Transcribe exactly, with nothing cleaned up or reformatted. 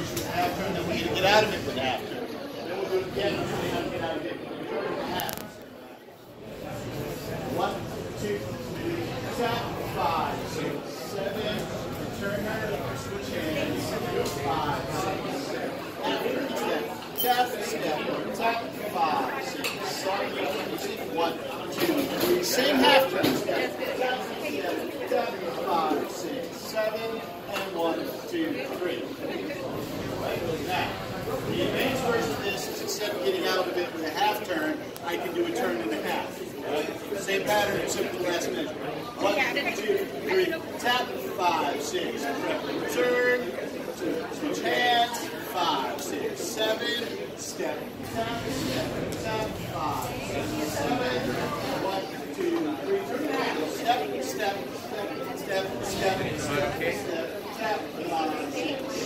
push with a half turn, then we're going to get out of it with a half turn. Then we'll do it again until we have to get out of it with a half. One, two, three, tap, five, six, seven, return her, switch hands, five, six, seven. After each step, tap, step, tap, five, six, seven, one, two, three. Same half turn step. Tap, step, tap, five, six, seven, and one, two, three. Right, now, the advanced version of this is instead of getting out of it with a half turn, I can do a turn and a half. Right? Same pattern, except for the last measure. One, two, three, tap, five, six, turn, switch hands, five, six, seven, step, tap, step, tap, five, six, seven, one, two, three, turn, step, step, step, step, step, step, step, tap, five, six,